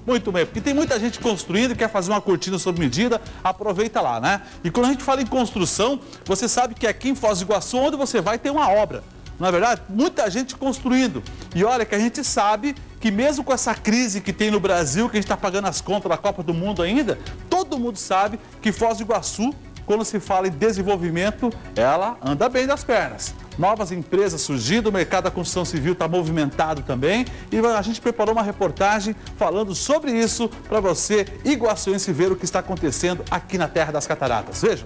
Muito bem, porque tem muita gente construindo e quer fazer uma cortina sob medida, aproveita lá, né? E quando a gente fala em construção, você sabe que aqui em Foz do Iguaçu, onde você vai, tem uma obra. Não é verdade? Muita gente construindo. E olha que a gente sabe que mesmo com essa crise que tem no Brasil, que a gente está pagando as contas da Copa do Mundo ainda, todo mundo sabe que Foz do Iguaçu, quando se fala em desenvolvimento, ela anda bem das pernas. Novas empresas surgindo, o mercado da construção civil está movimentado também. E a gente preparou uma reportagem falando sobre isso para você, iguaçuense, ver o que está acontecendo aqui na Terra das Cataratas. Vejam.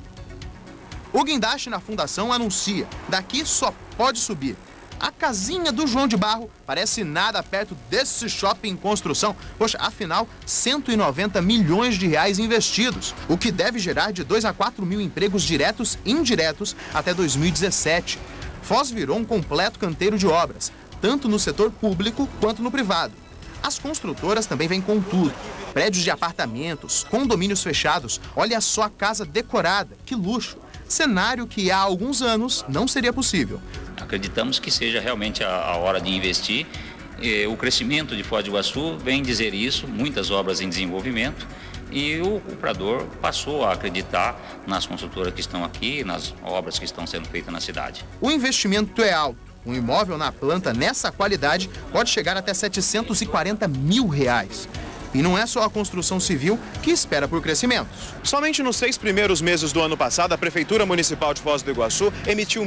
O guindaste na fundação anuncia, daqui só pode subir. A casinha do João de Barro parece nada perto desse shopping em construção. Poxa, afinal, 190 milhões de reais investidos, o que deve gerar de 2 a 4 mil empregos diretos e indiretos até 2017. Foz virou um completo canteiro de obras, tanto no setor público quanto no privado. As construtoras também vêm com tudo. Prédios de apartamentos, condomínios fechados, olha só a casa decorada, que luxo. Cenário que há alguns anos não seria possível. Acreditamos que seja realmente a hora de investir. O crescimento de Foz do Iguaçu vem dizer isso, muitas obras em desenvolvimento, e o comprador passou a acreditar nas construtoras que estão aqui, nas obras que estão sendo feitas na cidade. O investimento é alto. Um imóvel na planta nessa qualidade pode chegar até 740 mil reais. E não é só a construção civil que espera por crescimentos. Somente nos 6 primeiros meses do ano passado, a Prefeitura Municipal de Foz do Iguaçu emitiu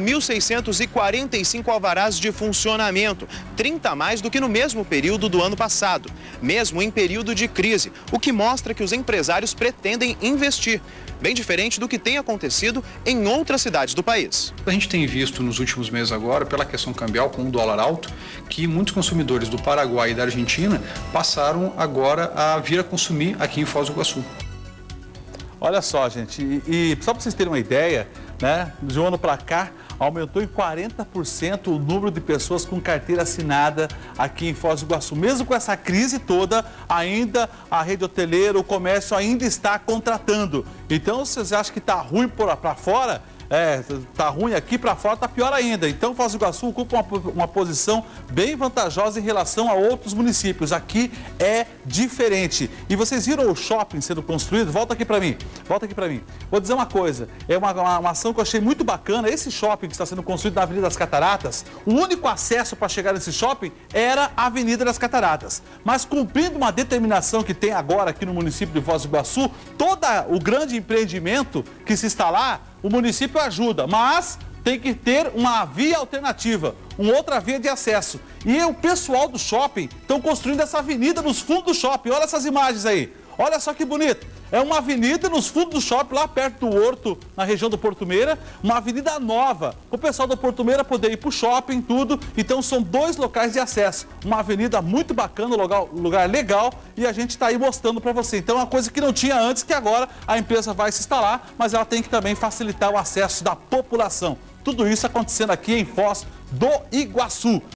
1.645 alvarás de funcionamento, 30 a mais do que no mesmo período do ano passado, mesmo em período de crise, o que mostra que os empresários pretendem investir, bem diferente do que tem acontecido em outras cidades do país. A gente tem visto nos últimos meses agora, pela questão cambial com o dólar alto, que muitos consumidores do Paraguai e da Argentina passaram agora a vir a consumir aqui em Foz do Iguaçu. Olha só, gente, e só para vocês terem uma ideia, né, de um ano para cá, aumentou em 40% o número de pessoas com carteira assinada aqui em Foz do Iguaçu. Mesmo com essa crise toda, ainda a rede hoteleira, o comércio ainda está contratando. Então, se vocês acham que está ruim para fora, tá ruim aqui, para fora tá pior ainda. Então, Foz do Iguaçu ocupa uma posição bem vantajosa em relação a outros municípios. Aqui é diferente. E vocês viram o shopping sendo construído? Volta aqui para mim. Volta aqui para mim. Vou dizer uma coisa. É uma ação que eu achei muito bacana. Esse shopping que está sendo construído na Avenida das Cataratas, o único acesso para chegar nesse shopping era a Avenida das Cataratas. Mas cumprindo uma determinação que tem agora aqui no município de Foz do Iguaçu, todo o grande empreendimento que se está lá, o município ajuda, mas tem que ter uma via alternativa, uma outra via de acesso. E o pessoal do shopping estão construindo essa avenida nos fundos do shopping. Olha essas imagens aí. Olha só que bonito. É uma avenida nos fundos do shopping, lá perto do Horto, na região do Porto Meira. Uma avenida nova, para o pessoal do Porto Meira poder ir para o shopping, tudo. Então são 2 locais de acesso. Uma avenida muito bacana, lugar legal, e a gente está aí mostrando para você. Então é uma coisa que não tinha antes, que agora a empresa vai se instalar, mas ela tem que também facilitar o acesso da população. Tudo isso acontecendo aqui em Foz do Iguaçu.